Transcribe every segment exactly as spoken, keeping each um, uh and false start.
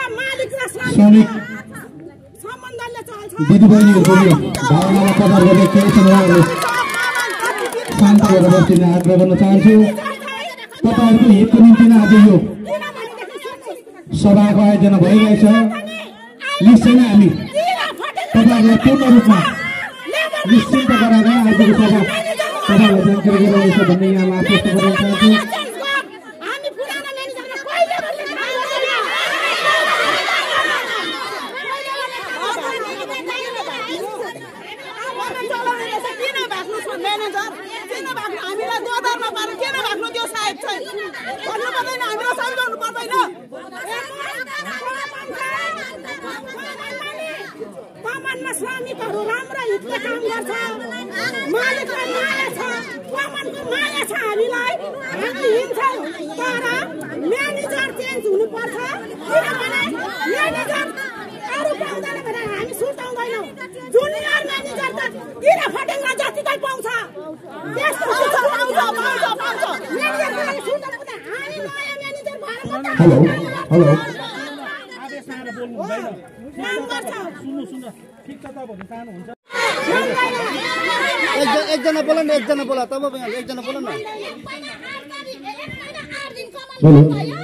श्रमिक दिदीबहिनीहरूको भावनामा कदर गर्ने केही छ उहाँहरूले शान्त भएर बस्ने आग्रह गर्न चाहन्छु। तपाईँहरूको हितको निम्ति नै आज यो सभाको आयोजना भइरहेछ। निश्चय नै हामी तपाईँहरूलाई पूर्ण रूपमा निश्चिन्त गराएर आजको सभा तपाईँहरूलाई जानकारी गराउनेछ भन्ने यहाँ आश्वस्त गर्न चाहन्छु। कमानमा श्रमिकहरू राम्रो हितले काम गर्छ, मालिकलाई माया छ, कमानको माया छ हामीलाई, हामी हिँड्छौँ। तर म्यानेजर चेन्ज हुनुपर्छ, किनभने म्यानेजर अरू पाउँदैन भने हामी सुर्ताउँदैनौँ। जुनियर म्यानेजर त किरा फटेङ्ग्रा जतिकै पाउँछ, त्यस्तो हेलो हेलो एकजना बोला न एकजना बोला तब एकजना बोला न बोलो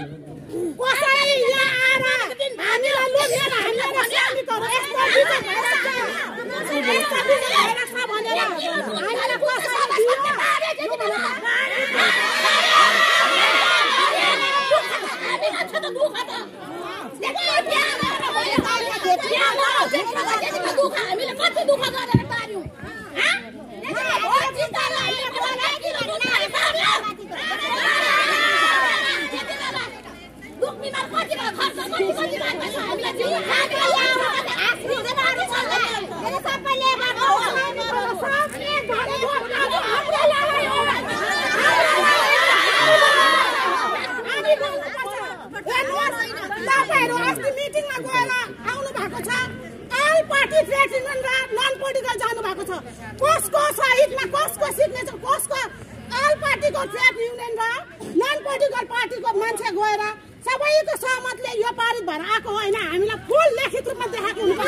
सबैको सहमतले यो पारित भएर आएको होइन, हामीलाई फुल लिखित रूपमा देखाएको हुनुपर्छ।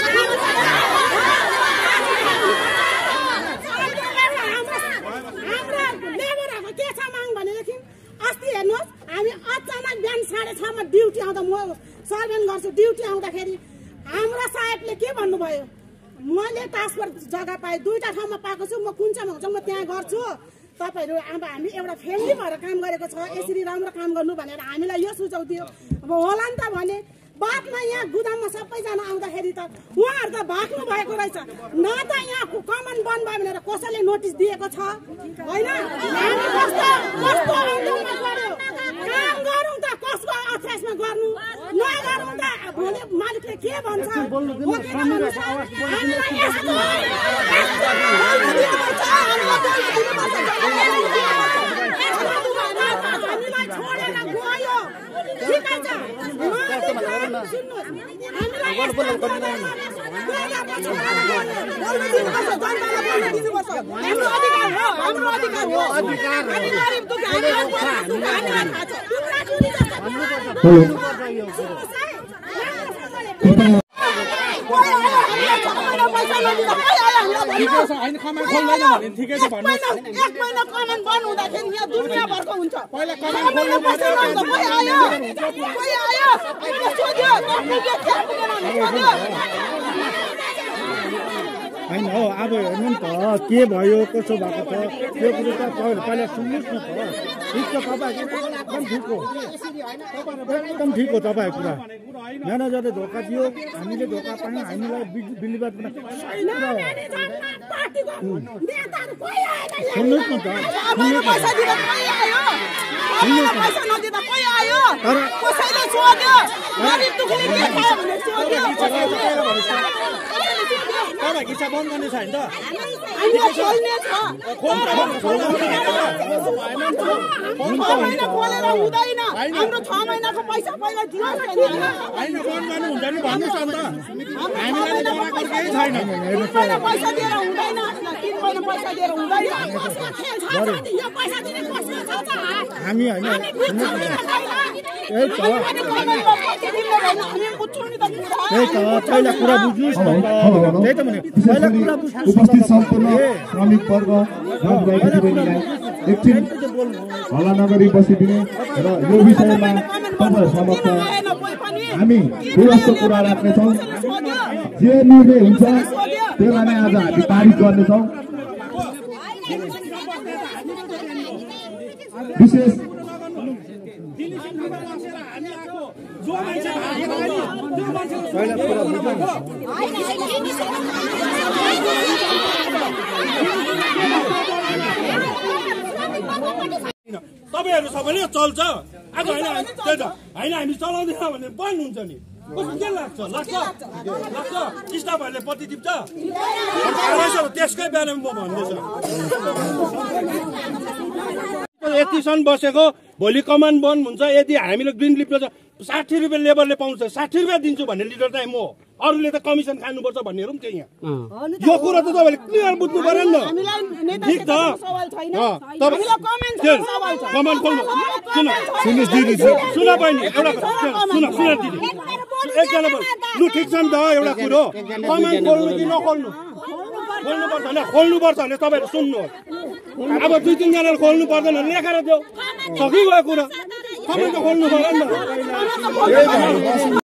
हाम्रो लेबरहरूको के छ माग भनेदेखि अस्ति हेर्नुहोस्, हामी अचानक बिहान साढे छमा ड्युटी आउँदा म सर्भेन गर्छु, ड्युटी आउँदाखेरि हाम्रो साहेबले के भन्नुभयो, मैले ट्रान्सफर जग्गा पाएँ, दुईवटा ठाउँमा पाएको छु, म कुन चाहिँ हुन्छ म त्यहाँ गर्छु, तपाईँहरू अब हामी एउटा फ्यामिली भएर काम गरेको छ, यसरी राम्रो काम गर्नु भनेर हामीलाई यो सुझाउ दियो। अब होला नि त भने बादमा यहाँ गुदाममा सबैजना आउँदाखेरि त उहाँहरू त भाग्नु भएको रहेछ, न त यहाँ कमान बन्द भयो भनेर कसैले नोटिस दिएको छ होइन। हामी कस्तो कस्तो आन्दोलनमा गऱ्यो, काम गरौँ त कसको अथ्यासमा गर्नु, नगरौँ त भोलि मालिकले के भन्छ। हामीलाई छोडेर गयो, ठिकै छ, होइन हो अब हेर्नु नि त के भयो कसो भएको छ त्यो कुरो त पहिला सुन्नुहोस् न त। ठिक छ, तपाईँहरूको एकदम ठिक हो, एकदम ठिक हो तपाईँहरूको कुरा। म्यानेजरले धोका दियो, हामीले धोका पायौँ, हामीलाई बिलिभर सुन्नुहोस् न त, सुन्नुहोस् तपाईँको इच्छा बन्द गर्ने छैन त, हाम्रो छ महिनाको पैसा पहिला दिनुहोस् न। होइन बन्द गर्नु हुन्छ नि भन्नुहोस् अन्त, हामीलाई जग्गा केही छैन, पैसा दिएर हुँदैन, तिन महिना पैसा दिएर हुँदैन। हामी होइन त्यही त पहिला कुरा बुझ्नुहोस् न त्यही त भने पहिला कुरा बुझ्नुहोस् उपस्थित सम्पूर्ण श्रमिक वर्ग एकछिन हल्ला नगरी बसिदिने र यो विषयमा तपाईहरु समक्ष हामी व्यवस्था कुरा राख्नेछौँ जे निर्णय हुन्छ त्यसलाई नै आज हामी पारित गर्नेछौँ विशेष तपाईहरु सबैले चल्छ आज हैन त्यही त हैन हामी चलाउँदैन भने बन्द हुन्छ नि कस्तो के लाग्छ लाग्छ लाग्छ स्टाफहरुले पत्ती टिप्छ त्यसकै बारेमा म भन्दैछु यतिसम्म बसेको भोलि कमान बन्द हुन्छ यदि हामीले ग्रिन लिपले साठी रुपियाँ लेबरले पाउँछ साठी रुपियाँ दिन्छु भन्ने लिडर चाहिँ म अरूले त कमिसन खानुपर्छ भन्नेहरू पनि त्यही यहाँ यो कुरा त तपाईँले क्लियर बुझ्नु पर्यो नि त ठिक छ कमान खोल्नु सुन सुन बहिनी एउटा सुन सुन दिदी एकजना लु ठिक छ नि त एउटा कुरो कमान खोल्नु कि नखोल्नु खोल्नुपर्छ होइन खोल्नुपर्छ भने तपाईँहरू सुन्नुहोस् अब दुई तिनजनाले खोल्नु पर्दैन लेखेर देऊ सकिगयो कुरा तपाईँ त खोल्नु पर्यो नि त